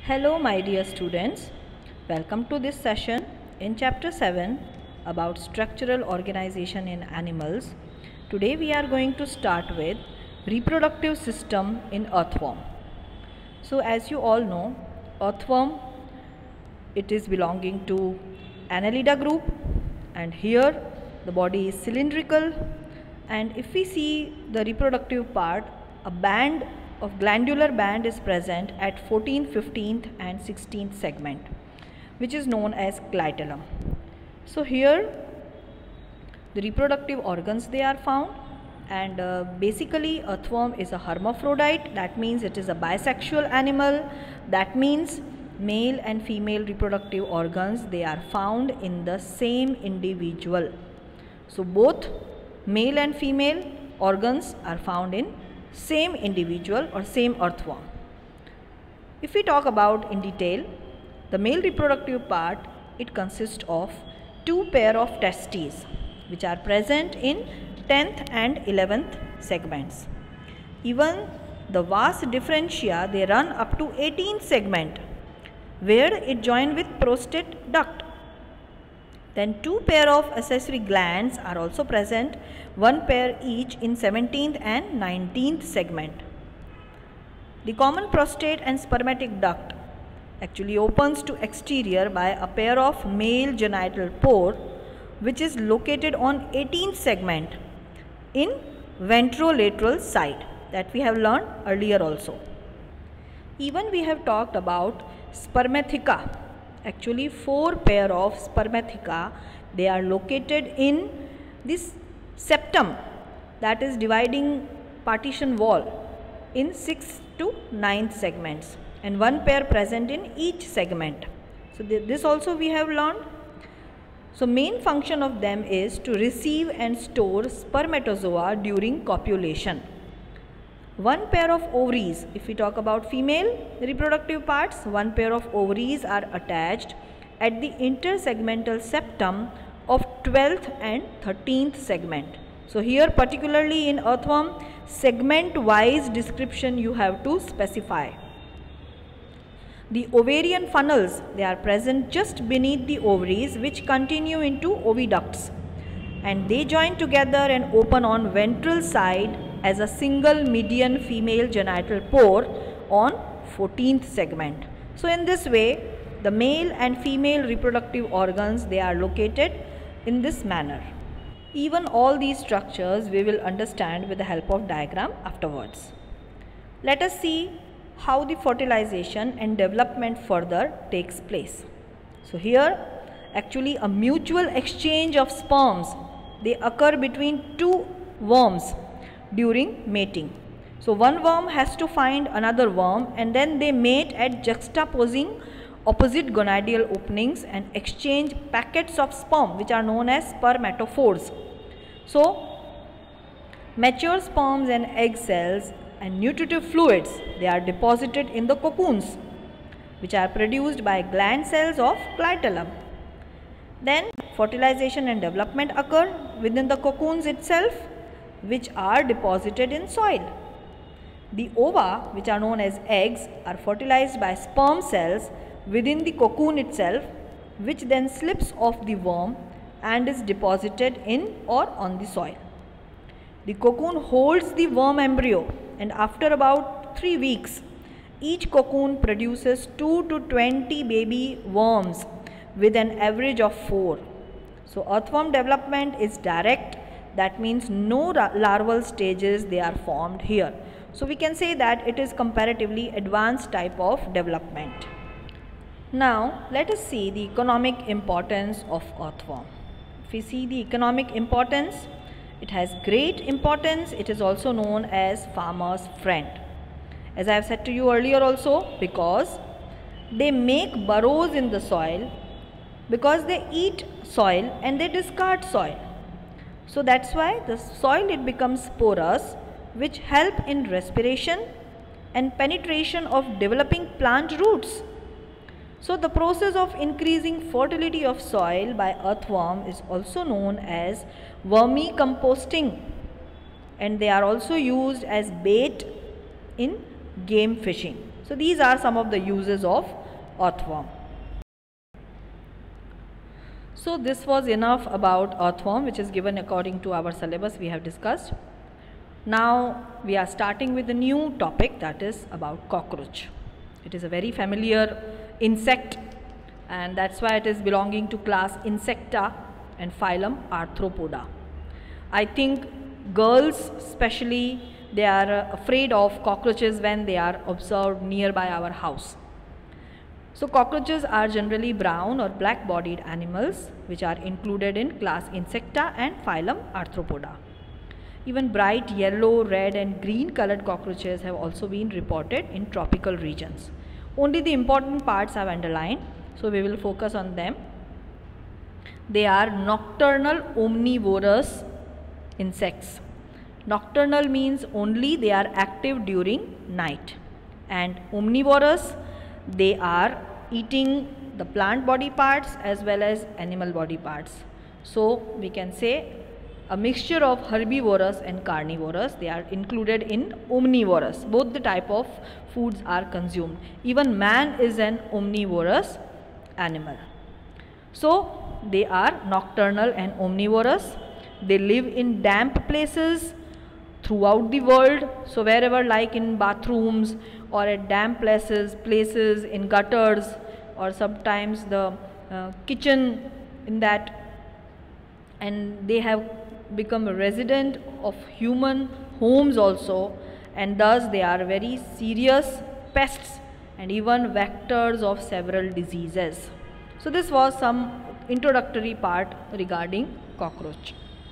Hello my dear students, welcome to this session in chapter 7 about structural organization in animals. Today we are going to start with reproductive system in earthworm. So as you all know, earthworm, it is belonging to Annelida group, and here the body is cylindrical, and if we see the reproductive part, a band of glandular band is present at 14th, 15th and 16th segment, which is known as clitellum. So here the reproductive organs they are found, and basically earthworm is a hermaphrodite. That means it is a bisexual animal. That means male and female reproductive organs they are found in the same individual. So both male and female organs are found in same individual or same earthworm. If we talk about in detail, the male reproductive part, it consists of two pair of testes which are present in 10th and 11th segments. Even the vas differentia, they run up to 18th segment where it join with prostate duct. Then two pair of accessory glands are also present, one pair each in 17th and 19th segment. The common prostate and spermatic duct actually opens to exterior by a pair of male genital pore which is located on 18th segment in ventrolateral side, that we have learned earlier also. Even we have talked about spermatheca. Actually, four pair of spermatheca, they are located in this septum, that is dividing partition wall, in 6th to 9th segments, and one pair present in each segment. So this also we have learned. So main function of them is to receive and store spermatozoa during copulation. One pair of ovaries, if we talk about female reproductive parts, one pair of ovaries are attached at the intersegmental septum of 12th and 13th segment. So here particularly in earthworm, segment wise description you have to specify. The ovarian funnels, they are present just beneath the ovaries which continue into oviducts, and they join together and open on ventral side as a single median female genital pore on 14th segment. So in this way, the male and female reproductive organs, they are located in this manner. Even all these structures we will understand with the help of diagram afterwards. Let us see how the fertilization and development further takes place. So here actually a mutual exchange of sperms, they occur between two worms during mating. So one worm has to find another worm, and then they mate at juxtaposing opposite gonadal openings and exchange packets of sperm which are known as spermatophores. So mature sperms and egg cells and nutritive fluids, they are deposited in the cocoons which are produced by gland cells of clitellum. Then fertilization and development occur within the cocoons itself, which are deposited in soil. The ova, which are known as eggs, are fertilized by sperm cells within the cocoon itself, which then slips off the worm and is deposited in or on the soil. The cocoon holds the worm embryo, and after about 3 weeks, each cocoon produces 2 to 20 baby worms with an average of 4. So earthworm development is direct. That means no larval stages they are formed here. So we can say that it is comparatively advanced type of development. Now let us see the economic importance of earthworm. If we see the economic importance, it has great importance. It is also known as farmer's friend. As I have said to you earlier also, because they make burrows in the soil, because they eat soil and they discard soil. So that's why the soil, it becomes porous, which help in respiration and penetration of developing plant roots. So the process of increasing fertility of soil by earthworm is also known as vermicomposting, and they are also used as bait in game fishing. So these are some of the uses of earthworm. So this was enough about earthworm, which is given according to our syllabus we have discussed. Now we are starting with a new topic, that is about cockroach. It is a very familiar insect, and that's why it is belonging to class Insecta and phylum Arthropoda. I think girls especially, they are afraid of cockroaches when they are observed nearby our house. So cockroaches are generally brown or black bodied animals which are included in class Insecta and phylum Arthropoda. Even bright yellow, red and green colored cockroaches have also been reported in tropical regions. Only the important parts are underlined, so we will focus on them. They are nocturnal omnivorous insects. Nocturnal means only they are active during night, and omnivorous, they are eating the plant body parts as well as animal body parts. So we can say a mixture of herbivorous and carnivorous, they are included in omnivorous. Both the type of foods are consumed. Even man is an omnivorous animal. So they are nocturnal and omnivorous. They live in damp places throughout the world. So wherever, like in bathrooms or at damp places in gutters, or sometimes the kitchen in that, and they have become a resident of human homes also, and thus they are very serious pests and even vectors of several diseases. So this was some introductory part regarding cockroach.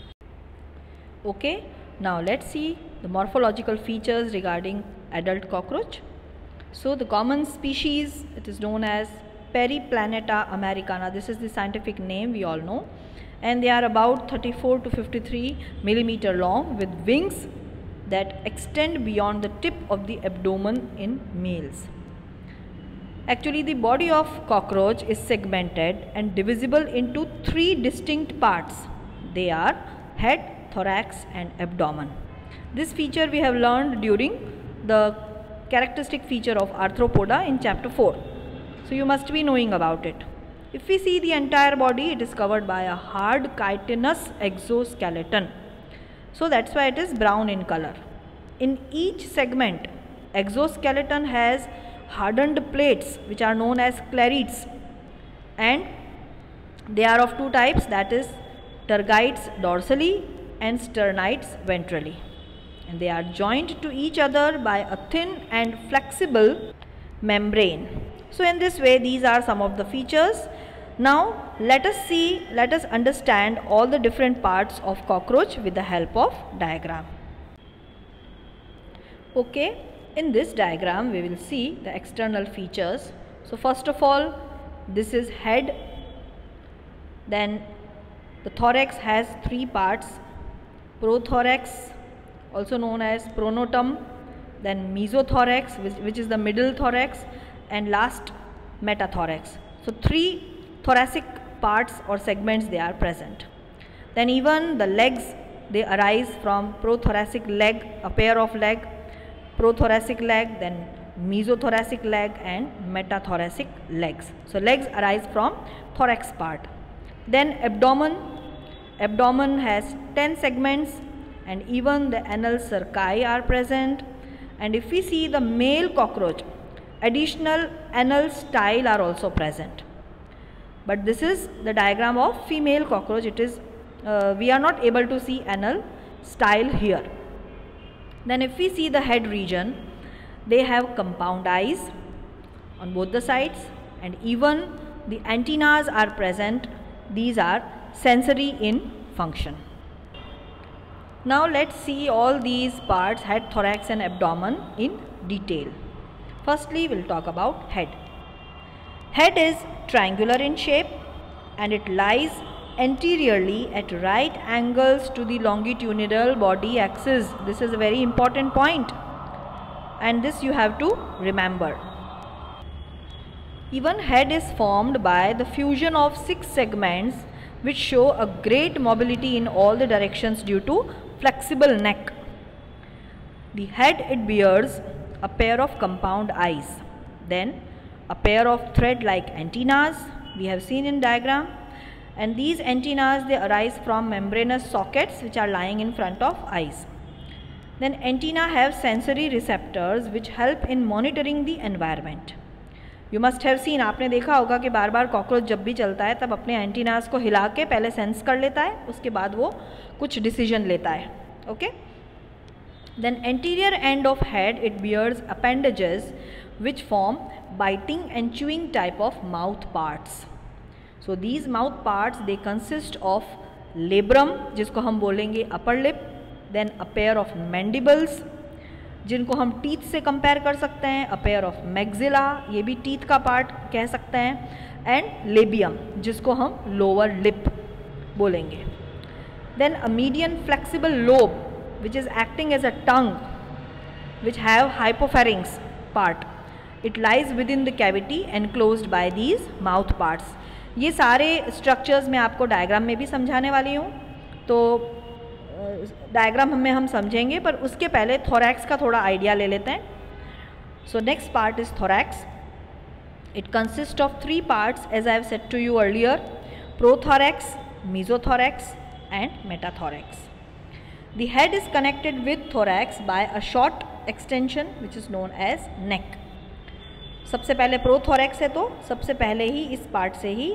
Okay, now let's see the morphological features regarding adult cockroach. So the common species, it is known as Periplaneta americana. This is the scientific name, we all know, and they are about 34 to 53 millimeter long with wings that extend beyond the tip of the abdomen in males. Actually, the body of cockroach is segmented and divisible into three distinct parts. They are head, thorax and abdomen. This feature we have learned during the characteristic feature of Arthropoda in chapter 4. So you must be knowing about it. If we see the entire body, it is covered by a hard chitinous exoskeleton. So that's why it is brown in color. In each segment, exoskeleton has hardened plates which are known as clarides, and they are of two types, that is tergites dorsally and sternites ventrally, and they are joined to each other by a thin and flexible membrane. So in this way, these are some of the features. Now let us understand all the different parts of cockroach with the help of diagram. Okay, in this diagram we will see the external features. So first of all, this is head, then the thorax has three parts: prothorax, also known as pronotum, then mesothorax, which is the middle thorax, and last metathorax. So three thoracic parts or segments they are present. Then even the legs, they arise from prothoracic leg, a pair of leg, prothoracic leg, then mesothoracic leg and metathoracic legs. So legs arise from thorax part. Then abdomen has 10 segments, and even the anal cerci are present. And if we see the male cockroach, additional anal style are also present. But this is the diagram of female cockroach. It is we are not able to see anal style here. Then if we see the head region, they have compound eyes on both the sides, and even the antennas are present. These are sensory in function. Now let's see all these parts, head, thorax and abdomen, in detail. Firstly, we'll talk about head. Head is triangular in shape and it lies anteriorly at right angles to the longitudinal body axis. This is a very important point, and this you have to remember. Even head is formed by the fusion of 6 segments which show a great mobility in all the directions due to flexible neck. The head, it bears a pair of compound eyes. Then a pair of thread-like antennas we have seen in diagram, and these antennas, they arise from membranous sockets which are lying in front of eyes. Then antenna have sensory receptors which help in monitoring the environment. You must have seen, आपने देखा होगा कि बार बार cockroach जब भी चलता है तब अपने एंटीनास को हिला के पहले सेंस कर लेता है, उसके बाद वो कुछ डिसीजन लेता है. Okay. Then anterior end of head, it bears appendages which form biting and chewing type of mouth parts. So these mouth parts, they consist of labrum, जिसको हम बोलेंगे upper lip, then a pair of mandibles, जिनको हम teeth से compare कर सकते हैं, a pair of maxilla, ये भी टीथ का पार्ट कह सकते हैं, and labium, जिसको हम लोअर लिप बोलेंगे. Then a median flexible lobe which is acting as a tongue, which have hypopharynx part. It lies within the cavity enclosed by these mouth parts. ये सारे structures मैं आपको डायग्राम में भी समझाने वाली हूँ, तो डायग्राम में हम समझेंगे, पर उसके पहले थोरैक्स का थोड़ा आइडिया ले लेते हैं. So next part is thorax. It consist of 3 parts as I have said to you earlier: prothorax, mesothorax and metathorax. The head is connected with thorax by a short extension which is known as neck. सबसे पहले prothorax है तो सबसे पहले ही इस पार्ट से ही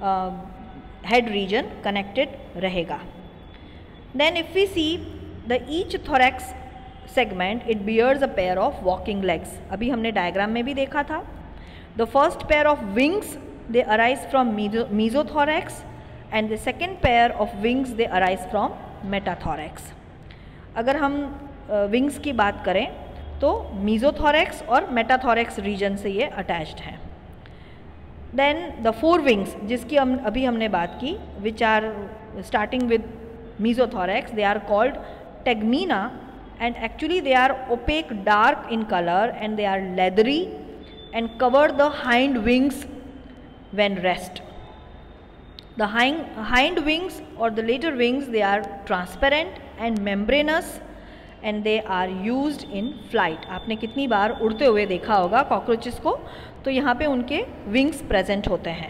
हेड रीजन कनेक्टेड रहेगा. Then if we see the each thorax segment, it bears a pair of walking legs. अभी हमने डायग्राम में भी देखा था. The first pair of wings, they arise from mesothorax, and the second pair of wings, they arise from metathorax. अगर हम wings की बात करें तो mesothorax और metathorax region से ये attached हैं. Then the 4 wings, जिसकी अभी हमने बात की, which are starting with mesothorax, they are called tegmina, and actually they are opaque dark in color and they are leathery and cover the hind wings when rest. The hind wings or the later wings, they are transparent and membranous and they are used in flight. आपने कितनी बार उड़ते हुए देखा होगा cockroaches को, तो यहाँ पे उनके विंग्स प्रेजेंट होते हैं.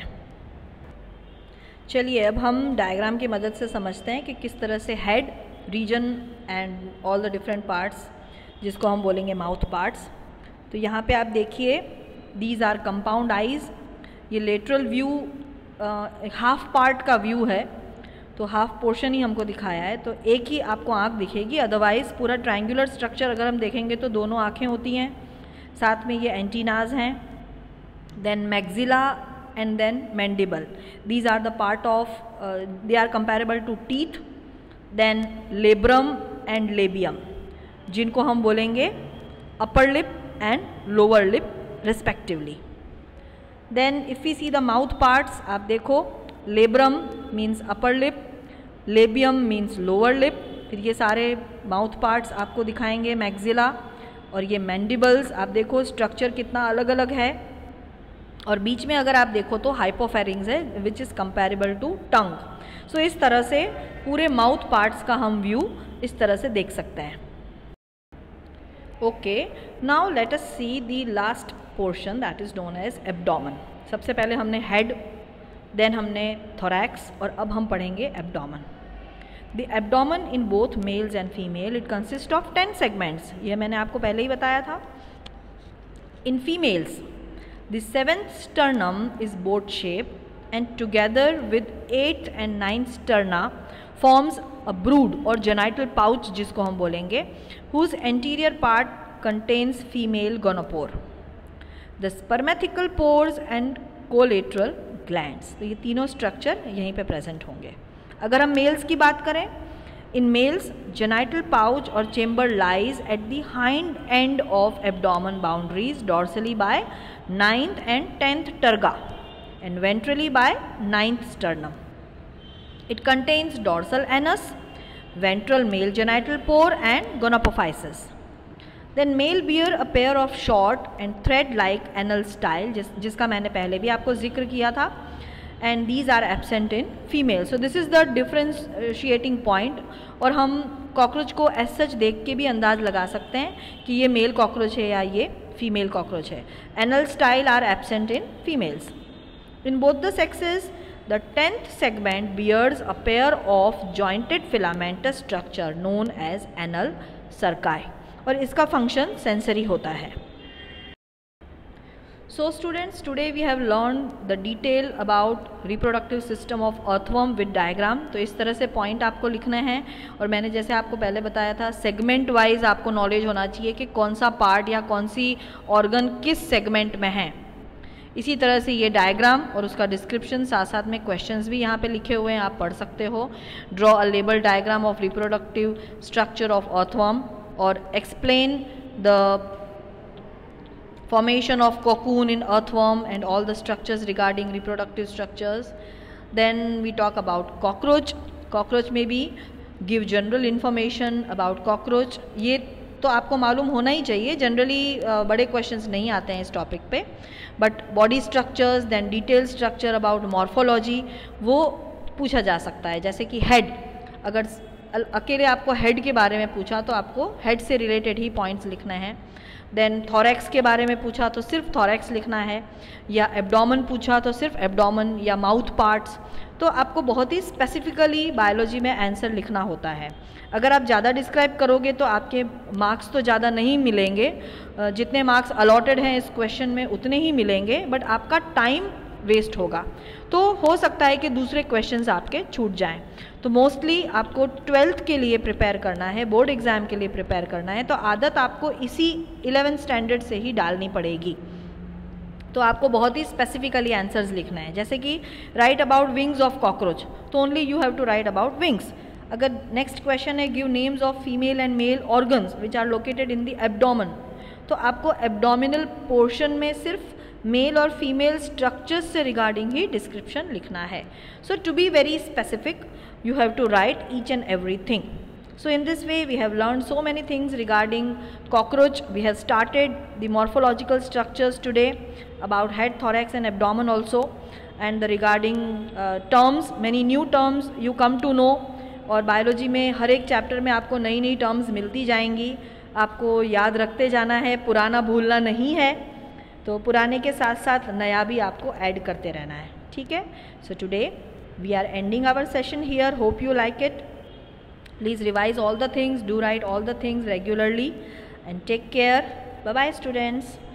चलिए अब हम डायग्राम की मदद से समझते हैं कि किस तरह से head region and all the different parts, जिसको हम बोलेंगे माउथ पार्ट्स. तो यहाँ पे आप देखिए, दीज आर कंपाउंड आइज. ये लेटरल व्यू हाफ पार्ट का व्यू है, तो हाफ पोर्शन ही हमको दिखाया है, तो एक ही आपको आँख दिखेगी. अदरवाइज़ पूरा ट्रायंगुलर स्ट्रक्चर अगर हम देखेंगे तो दोनों आँखें होती हैं, साथ में ये एंटीनाज हैं, then maxilla and then mandible. These are the part of they are comparable to teeth. Then labrum and labium, जिनको हम बोलेंगे upper lip and lower lip respectively. Then if we see the mouth parts, आप देखो, labrum means upper lip, labium means lower lip. फिर ये सारे mouth parts आपको दिखाएंगे maxilla, और ये mandibles. आप देखो स्ट्रक्चर कितना अलग अलग है, और बीच में अगर आप देखो तो हाइपोफेरिंग्स है which is comparable to tongue. So इस तरह से पूरे माउथ पार्ट्स का हम व्यू इस तरह से देख सकते हैं. Okay, now let us see the last portion that is known as abdomen. सबसे पहले हमने हेड, देन हमने थोरैक्स, और अब हम पढ़ेंगे abdomen. The abdomen in both males and female, it consist of 10 segments. ये मैंने आपको पहले ही बताया था. In females, the 7th sternum is boat shaped and together with 8th and 9th sterna forms a brood or genital pouch, जिसको हम बोलेंगे, whose anterior part contains female gonopore, the spermatical pores and collateral glands. तो ये तीनों structure यहीं पे present होंगे. अगर हम मेल्स की बात करें, in males genital pouch or chamber lies at the hind end of abdomen boundaries dorsally by 9th and 10th terga and ventrally by 9th sternum. It contains dorsal anus, ventral male genital pore and gonopophysis. Then male bear a pair of short and thread like anal style, जिसका मैंने पहले भी आपको जिक्र किया था, and these are absent in female. So this is the differentiating point. और हम कॉकरोच को एज सच देख के भी अंदाज लगा सकते हैं कि ये मेल कॉकरोच है या ये फीमेल कॉकरोच है. Anal style are absent in females. In both the sexes the 10th segment bears a pair of jointed filamentous structure known as anal cerci और इसका फंक्शन सेंसरी होता है. So students, today we have learned the detail about reproductive system of earthworm with diagram. तो इस तरह से point आपको लिखने हैं और मैंने जैसे आपको पहले बताया था सेगमेंट वाइज आपको नॉलेज होना चाहिए कि कौन सा पार्ट या कौन सी ऑर्गन किस सेगमेंट में है. इसी तरह से ये डायग्राम और उसका डिस्क्रिप्शन साथ साथ में क्वेश्चंस भी यहाँ पे लिखे हुए हैं, आप पढ़ सकते हो. Draw a label diagram of reproductive structure of earthworm और explain the formation of cocoon in earthworm and all the structures regarding reproductive structures. Then we talk about cockroach. Cockroach may be give general information about cockroach. ये तो आपको मालूम होना ही चाहिए, generally बड़े questions नहीं आते हैं इस टॉपिक पे. But body structures, then detail structure about morphology वो पूछा जा सकता है. जैसे कि हेड, अगर अकेले आपको हेड के बारे में पूछा तो आपको हेड से रिलेटेड ही पॉइंट्स लिखने हैं. देन थॉरेक्स के बारे में पूछा तो सिर्फ थॉरेक्स लिखना है, या एब्डोमेन पूछा तो सिर्फ एब्डोमेन या माउथ पार्ट्स. तो आपको बहुत ही स्पेसिफिकली बायोलॉजी में आंसर लिखना होता है. अगर आप ज़्यादा डिस्क्राइब करोगे तो आपके मार्क्स तो ज़्यादा नहीं मिलेंगे, जितने मार्क्स अलॉटेड हैं इस क्वेश्चन में उतने ही मिलेंगे, बट आपका टाइम वेस्ट होगा. तो हो सकता है कि दूसरे क्वेश्चंस आपके छूट जाएं. तो मोस्टली आपको 12th के लिए प्रिपेयर करना है, बोर्ड एग्ज़ाम के लिए प्रिपेयर करना है, तो आदत आपको इसी 11th स्टैंडर्ड से ही डालनी पड़ेगी. तो आपको बहुत ही स्पेसिफिकली आंसर्स लिखना है. जैसे कि write about wings of cockroach, तो only you have to write about wings. अगर नेक्स्ट क्वेश्चन है give names of female and male organs which are located in the abdomen, तो आपको एब्डोमिनल पोर्शन में सिर्फ मेल और फीमेल स्ट्रक्चर्स से regarding ही डिस्क्रिप्शन लिखना है. So to be very specific you have to write each and everything. So in this way we have learned so many things regarding cockroach. We have started the morphological structures today about head, thorax and abdomen also, and the regarding terms, many new terms you come to know. और biology में हर एक chapter में आपको नई नई terms मिलती जाएंगी, आपको याद रखते जाना है, पुराना भूलना नहीं है. तो पुराने के साथ साथ नया भी आपको ऐड करते रहना है. ठीक है. So today we are ending our session here. Hope you like it. Please revise all the things, do write all the things regularly and take care. Bye bye students.